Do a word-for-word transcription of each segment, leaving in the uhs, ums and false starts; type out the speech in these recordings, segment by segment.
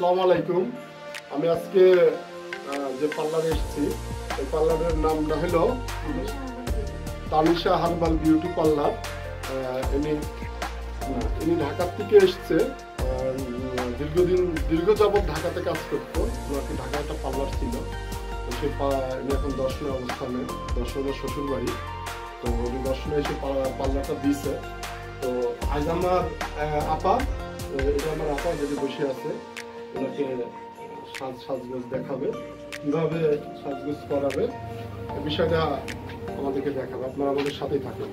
আসসালামু আলাইকুম। আমি আজকে যে পার্লারে এসেছি এই পার্লারের নামটা হলো তানিশা হার্বাল বিউটি পার্লার। ইনি ইনি ঢাকা থেকে এসছে, দীর্ঘদিন দীর্ঘ যাবৎ ঢাকাতে কাজ করতো। ওনাকে ঢাকা একটা পার্লার ছিল, সে ইনি এখন দর্শনে অবস্থানে, দর্শনের শ্বশুর বাড়ি। তো উনি দর্শনে এসে পার্লারটা দিয়েছে। তো আজ আমার আপা, এটা আমার আপা যদি বসে আছে, ওনাকে সাজ সাজগোজ দেখাবে, কিভাবে সাজগোজ করাবে এই বিষয়টা আমাদেরকে দেখাবে। আপনারা আমাদের সাথেই থাকেন।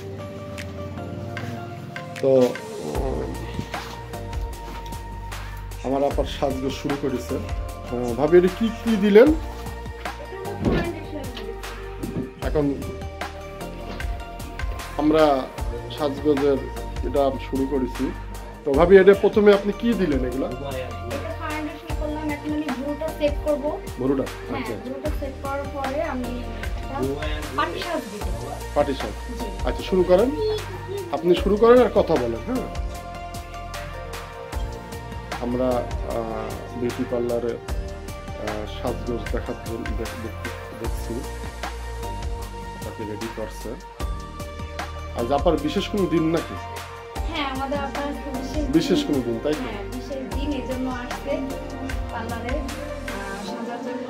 তো আমার আপার সাজগোজ শুরু করেছে। ভাবি এটা কি কি দিলেন? এখন আমরা সাজগোজের এটা শুরু করেছি। তো ভাবি এটা প্রথমে আপনি কি দিলেন? এগুলা সেট করব বড়টা। হ্যাঁ, আচ্ছা বড়টা সেট করার পরে আমি পাটি সাজ দিব। পাটি সাজ। আচ্ছা শুরু করেন, আপনি শুরু করেন আর কথা বলেন। হ্যাঁ, আমরা বিউটি পার্লারে সাজগোজ দেখাতে দেখছি, তাকে রেডি করছে। আজ আপনার বিশেষ কোনো দিন নাকি? হ্যাঁ, আমাদের আপনার বিশেষ কোনো দিন, তাই তো? হ্যাঁ, বিশেষ দিন, এজন্য আসছে পার্লারে সাজার জন্য।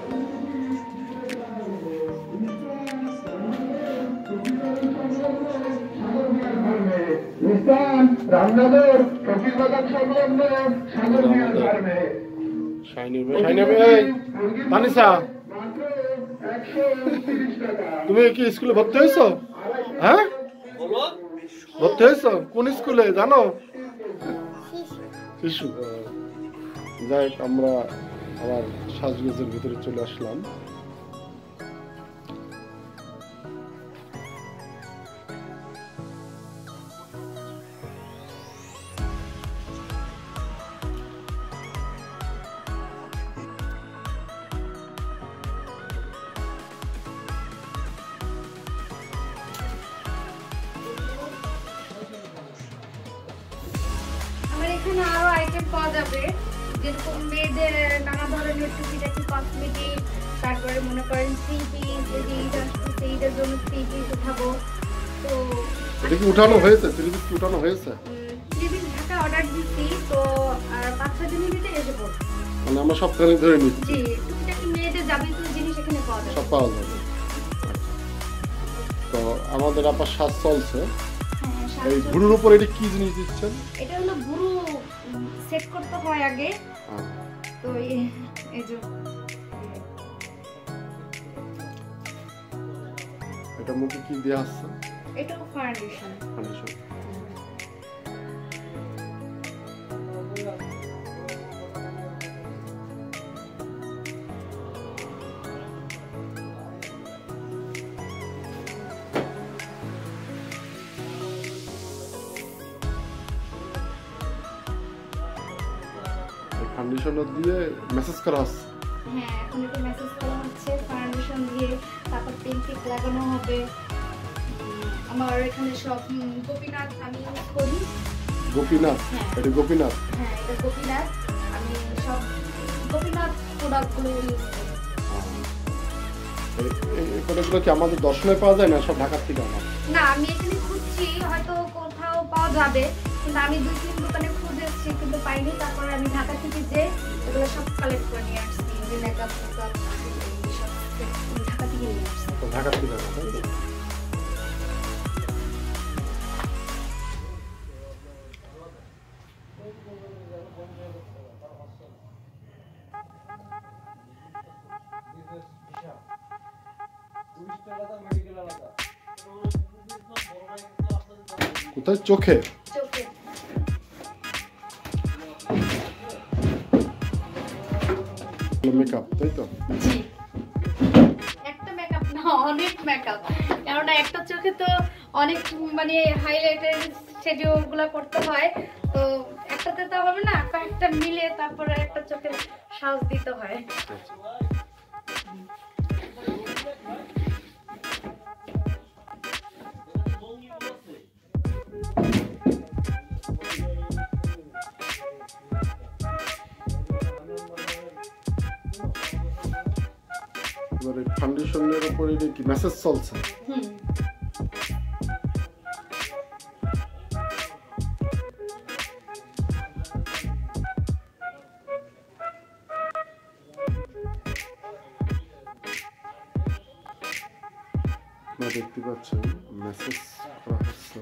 তুমি কি স্কুলে ভর্তি হয়েছো? হ্যাঁ, ভর্তি হয়েছো কোন স্কুলে জানো? শিশু। যাই হোক, আমরা আবার সাজগোজের ভিতরে চলে আসলাম। এখানে আরো আইটেম পাওয়া যাবে, যেরকম মেয়েদের নানা ধরনের টুকিটাকি কসমেটিক, তারপরে মনে করেন থ্রি পিস, যদি ঈদ আসছে ঈদের জন্য থ্রি পিস উঠাবো। তো এটা কি উঠানো হয়েছে? থ্রি পিস কি উঠানো হয়েছে? থ্রি পিস ঢাকা অর্ডার দিচ্ছি, তো আর পাঁচ ছয় দিনের ভিতরে এসে পড়বে। মানে আমরা সপ্তাহে ধরে নিচ্ছি। জি, টুকিটাকি মেয়েদের যাবতীয় জিনিস এখানে পাওয়া যাবে, সব পাওয়া যাবে। তো আমাদের আপার সাজ চলছে। এই ভুরুর উপর এটা কি জিনিস দিচ্ছেন? এটা হলো ভুরু সেট করতে হয় আগে। তো এই যে এটা মুখে কি দেয়া আছে? এটা ফাউন্ডেশন। ফাউন্ডেশন। ফাউন্ডেশন দিয়ে মেসেজ করা হচ্ছে। হ্যাঁ, এখন এটা মেসেজ করা হচ্ছে ফাউন্ডেশন দিয়ে, তারপর পেন্টিক লাগানো হবে। আমার এখানে সব গোপীনাথ আমি ইউজ করি। গোপীনাথ? এটা গোপীনাথ? হ্যাঁ, এটা গোপীনাথ। আমি সব গোপীনাথ প্রোডাক্টগুলো ইউজ করি। এই প্রোডাক্টগুলো কি আমাদের দর্শনে পাওয়া যায় না সব ঢাকার থেকে আনা? না, আমি এখানে খুঁজছি, হয়তো কোথাও পাওয়া যাবে, কিন্তু আমি দুই তিন দোকানে খুঁজেছি কিন্তু পাইনি। তারপরে আমি ঢাকা থেকে যে এগুলো সব কালেক্ট করে নিয়ে আসছি, যে মেকআপ মেকআপ সব ঢাকা থেকে নিয়ে আসছি। ঢাকা থেকে আনা, তাই তো? কোথায়? চোখে? চোখে। মেকআপ, তাই তো? জি, একটা মেকআপ না, অনেক মেকআপ। কেননা একটা চোখে তো অনেক মানে হাইলাইটার শেডিউল গুলো করতে হয়, তো একটাতে তো হবে না, কয়েকটা মিলে তারপরে একটা চোখে সাজ দিতে হয়। এবারে ফাউন্ডেশনের উপরে এটা কি মেসেজ চলছে? হুম আপনারা দেখতে পাচ্ছেন মেসেজ করা হচ্ছে।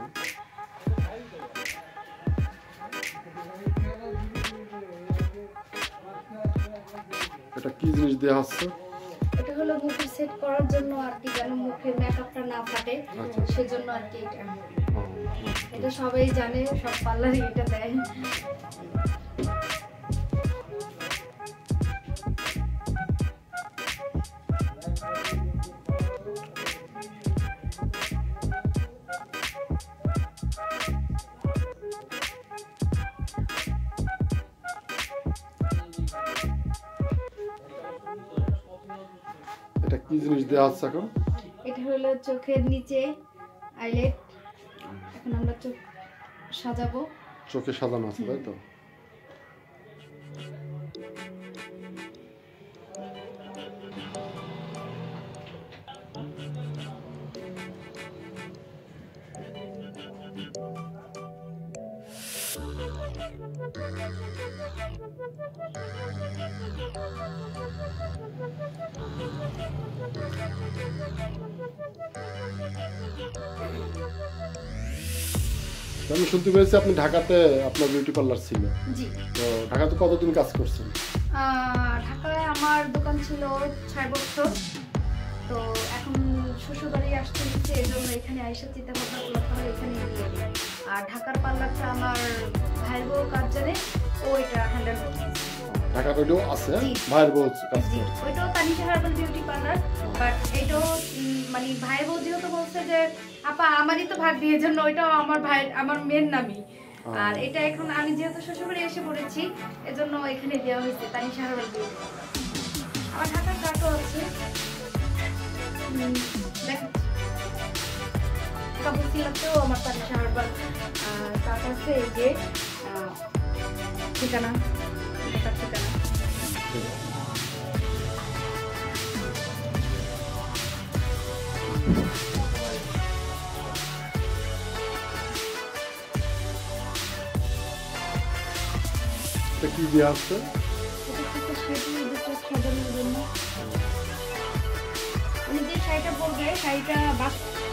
এটা কি জিনিস দেওয়া হচ্ছে? এটা হলো মুখে সেট করার জন্য আর কি, যেন মুখের মেকআপটা না ফাটে আচ্ছা। সেজন্য আর কি এটা। ও, এটা সবাই জানে, সব পার্লারে এটা দেয়। এটা কি জিনিস দেওয়া হচ্ছে এখন? এটা হলো চোখের নিচে আইলেট, এখন আমরা চোখ সাজাবো। চোখে সাজানো আছে তাই তো? আমি শুনতে পেয়েছি আপনি ঢাকাতে আপনার বিউটি পার্লার ছিল। জি। তো ঢাকাতে কতদিন কাজ করছেন? আহ, ঢাকায় আমার দোকান ছিল ছয় বছর। তো এখন শ্বশুরবাড়ি আসতে হচ্ছে, এই জন্য এখানে আইসা চিন্তা ভাবনা করলাম তাহলে এখানে দিয়ে দিই। আর ঢাকার পার্লারটা আমার ভাইয়ের বউ কাজ জানে, ও এটা হ্যান্ডেল করছে। ঢাকার ওইটাও আছে জি। ভাইয়ের বউ কাজ জি, করে? ওইটাও Tanisha herbal beauty parlour, but এটাও উম, মানে ভাইয়ের বউ যেহেতু বলছে যে আপা আমারই তো ভাগ দিয়ে, জন্য ওইটাও আমার ভাইয়ের, আমার মেয়ের নামই। আর এটা এখন আমি যেহেতু শ্বশুরবাড়ি এসে পড়েছি, এজন্য এখানে দেওয়া হয়েছে তানিশা হার্বাল বিউটি পার্লার। আমার ঢাকার কার্ডও আছে, উম, দেখাচ্ছি। কাপড় সিলাতেও আমার তানিশা হার্বাল কার্ড আছে। এই যে আহ, ঠিকানা, ঢাকার ঠিকানা। এটা কি দেওয়া হচ্ছে? এটা হচ্ছে শাড়ি, দুটো সাজানোর জন্য। উনি যে শাড়িটা পরবে, শাড়িটা বাস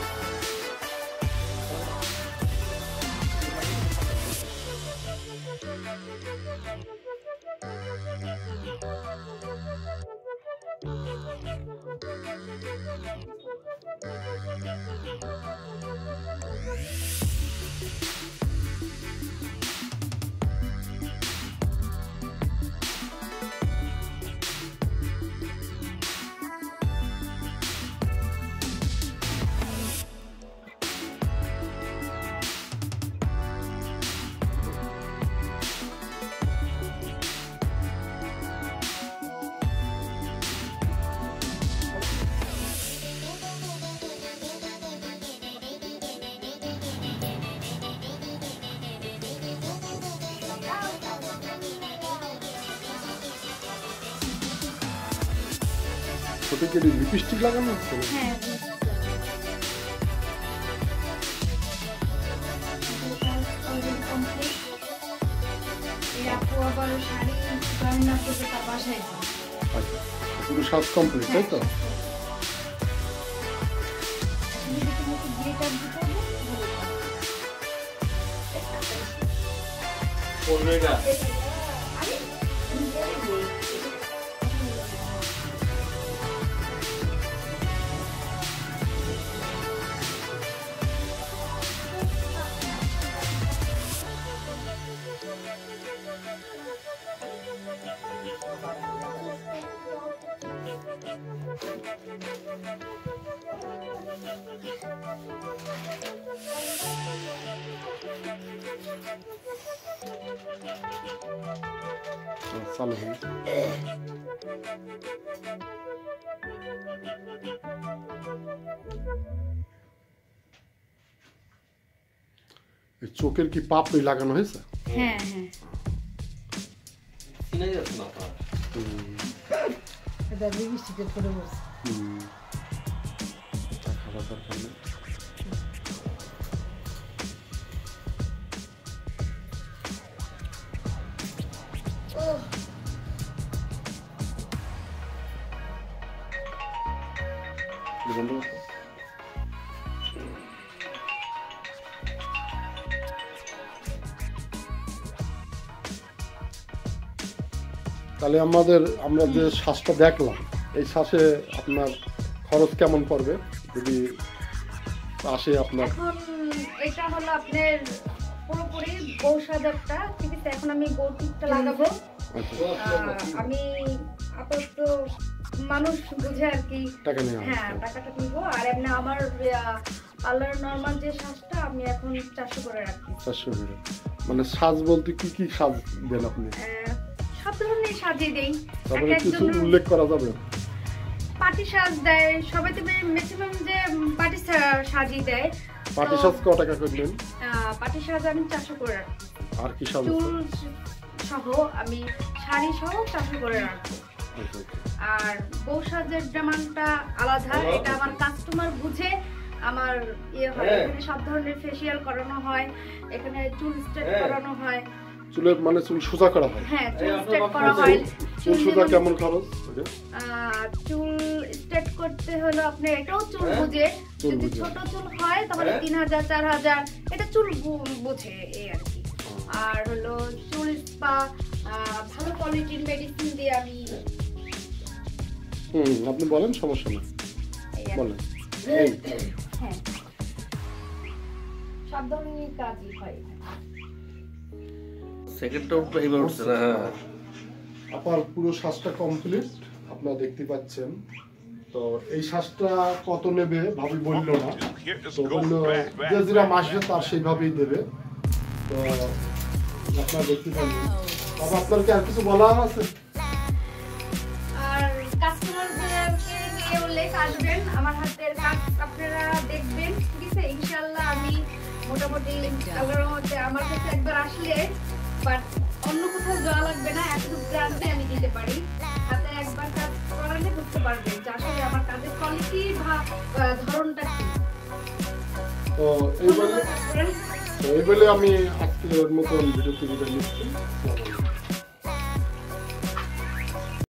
ছোটো কি লিপস্টিক লাগানো হচ্ছে? হ্যাঁ কমপ্লিট। এই আপু আবার শাড়ি গয়না করে তার বাসায় যায়। আচ্ছা, পুরো সাজ কমপ্লিট তাই তো? চালু হল। চোখের কি পাপড়ি লাগানো হয়েছে? হ্যাঁ হ্যাঁ চিনা যাচ্ছে না আপনার। এটা লিপস্টিকের করে বলছে। হুম খাবার দরকার নেই। ওহ, বন্ধ করো। তাহলে আমাদের আমরা যে শ্বাসটা দেখলাম এই শ্বাসে আপনার খরচ কেমন পড়বে যদি আসে আপনার? এখন এটা হলো আপনার পুরোপুরি বউ সাজারটা, ঠিক আছে? এখন আমি বউ টিপটা লাগাবো। আহ, আমি আপাতত মানুষ বুঝে আর কি টাকা নিয়ে হ্যাঁ টাকাটা নিবো। আর এমনি আমার পার্লার নর্মাল যে সাজটা আমি এখন চারশো করে রাখি। চারশো করে মানে সাজ বলতে কি কি সাজ দেন আপনি? আহ, সব ধরনের সাজিয়ে দেই। তারপরে এক কিছু একজন উল্লেখ করা যাবে? পার্টি সাজ দেয় সবাই, তো ম্যাক্সিমাম যে পার্টি সাজিয়ে দেয়। পার্টি সাজ ক টাকা করলেন? পার্টি সাজ আমি চারশো করে রাখি। আর কি সাজ? চুল সহ আমি শাড়ি সহ চারশো করে রাখবো। আর বউ সাজের জামানটা আলাদা, এটা আমার কাস্টমার বুঝে আমার ইয়ে হয়। এখানে সব ধরনের ফেসিয়াল করানো হয়, এখানে চুল স্ট্রেট করানো হয়। চুলের মানে চুল সোজা করা হয়? হ্যাঁ চুল স্ট্রেট করা হয়। চুল সোজা কেমন খরচ? চুল স্ট্রেট করতে হলো আপনি এটাও চুল বুঝে, যদি ছোট চুল হয় তাহলে তিন হাজার চার হাজার, এটা চুল বুঝে এই আর কি। আর হলো চুল স্পা ভালো কোয়ালিটির মেডিসিন দিয়ে আমি। হুম আপনি বলেন, সমস্যা নেই বলেন। হ্যাঁ সব ধরনের কাজই হয়। সেকেন্ড টাউন তো এইবার উঠছে না। হ্যাঁ আপনার পুরো শ্বাসটা কমপ্লিট আপনারা দেখতে পাচ্ছেন। তো এই শ্বাসটা কত নেবে ভাবি বললো না, তো বললো যে যেরকম আসবে তার সেইভাবেই দেবে। তো আপনারা দেখতে পাচ্ছেন। তবে আপনার কি আর কিছু বলা আছে? আর কাস্টমারদেরকে নিয়ে উল্লেখ আসবেন, আমার হাতের কাজ আপনারা দেখবেন, ঠিক আছে? ইনশাআল্লাহ আমি মোটামুটি আল্লাহর রহমতে আমার কাছে একবার আসলে বাট অন্য কোথাও যাওয়া লাগবে না, এতটুকু গ্রান্টে আমি দিতে পারি। হাতে একবার কাজ করালে বুঝতে পারবেন যে আসলে আমার কাজের কোয়ালিটি বা ধরনটা কি। তো এই বলে তো এই বলে আমি আজকের মতন ভিডিও তুলে নিচ্ছি।